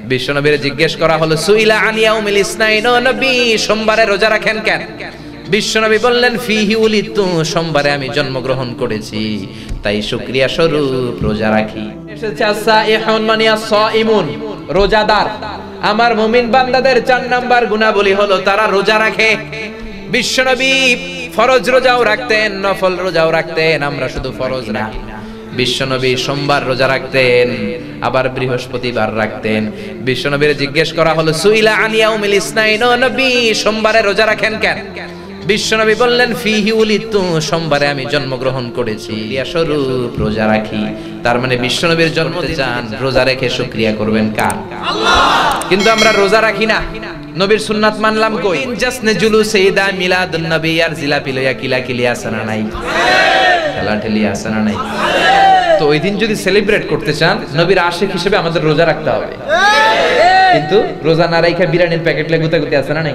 বিশ্বনবীর জিজ্ঞেস করা হলো সুইলা আন ইয়াউমিল ইসনাইন, ও নবী সোমবারে রোজা রাখেন কেন? বিশ্বনবী বললেন ফিহি উলিদতু, সোমবারে আমি জন্মগ্রহণ করেছি তাই শুকরিয়া স্বরূপ রোজা রাখি। এসেছে আস-সাইহুন মানে আস-সাইমুন, রোজাদার। আমার মুমিন বান্দাদের 4 নাম্বার গুণাবলী হলো তারা রোজা রাখে। বিশ্বনবী ফরজ রোজাও রাখতেন, নফল রোজাও রাখতেন, আমরা শুধু ফরজ রাখি না। বিশ্বনবী সোমবার রোজা রাখতেন, আবার বৃহস্পতিবার রাখতেন। বিশ্বনবীর জিজ্ঞেস করা হলো সুইলা আন ইয়াউমিল ইসনাইন, ও নবী সোমবারে রোজা রাখেন কেন? বিশ্বনবী বললেন ফিহি উলিদতু, সোমবারে আমি জন্মগ্রহণ করেছি ইয়া স্বরূপ রোজা রাখি। তার মানে বিশ্বনবীর জন্মদিন চান রোজা রেখে শুকরিয়া করবেন কার? আল্লাহ। কিন্তু আমরা রোজা রাখি না, নবীর সুন্নাত মানলাম কই? জাসনে জুলুসে ঈদ মিলাদুন নবী আর জিলাপি লইয়া কিলাকিলি আছে না নাই? খেলাঠেলি আছে না নাই? তো ওই দিন যদি সেলিব্রেট করতে চান নবীর আশিক হিসেবে আমাদের রোজা রাখতে হবে। কিন্তু রোজা না রাখা বিরিয়ানির প্যাকেট লে গুতাগুতি আছে না নাই?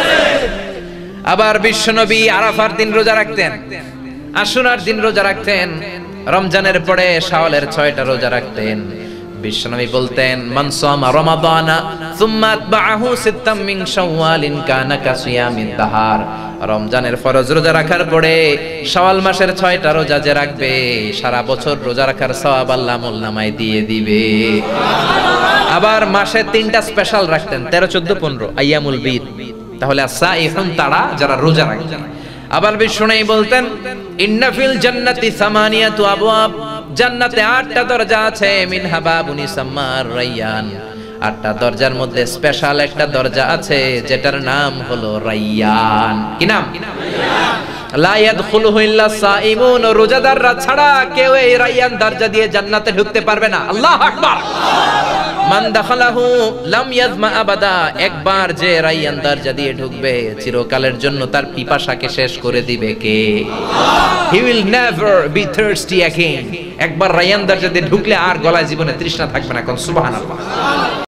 আবার বিশ্বনবী আরাফার দিন রোজা রাখতেন, আশুরার দিন রোজা রাখতেন, রমজানের পরে শাওয়ালের 6টা রোজা রাখতেন। বিশ্বনবী বলতেন মান সামা রমাদানা সুম্মা আতবাহু সিত্তাম মিন শাওয়ালিন কানা কাসিয়ামিদ দাহার। রমজানের ফরজ রোজা রাখার পরে শাওয়াল মাসের 6টা রোজা যে রাখবে সারা বছর রোজা রাখার সওয়াব আল্লাহ আমলনামায় দিয়ে দিবে। আবার মাসে 3টা স্পেশাল রাখতেন, 13, 14, 15 আইয়ামুল বীদ। তাহলে আস-সাইহুন তারা যারা রোজা রাখেন। আবার বিশ্বনবী বলতেন ইন্না ফিল জান্নাতি সামানিয়াতু আবওয়াব, জান্নাতে 8টা দরজা আছে, মিনহা বাবুন ইসাম্মার রায়্যান। 8টা দরজার মধ্যে স্পেশাল একটা দরজা আছে যেটার নাম হলো রায়্যান। কি নাম? রায়্যান। লা ইয়াদখুলুহু ইল্লা সাইমুন, রোজাদাররা ছাড়া কেউ এই রায়্যান দরজা দিয়ে জান্নাতে ঢুকতে পারবে না। আল্লাহু আকবার। মান দাখালাহু লাম ইয়াজমা আবাদা, একবার যে রায়্যান দরজা দিয়ে ঢুকবে চিরকালের জন্য তার পিপাসাকে শেষ করে দিবে কে? Allah. He will never be thirsty again. একবার রায়্যান দরজা দিয়ে ঢুকলে আর গলায় জীবনে তৃষ্ণা থাকবে না। কোন সুবহানাল্লাহ।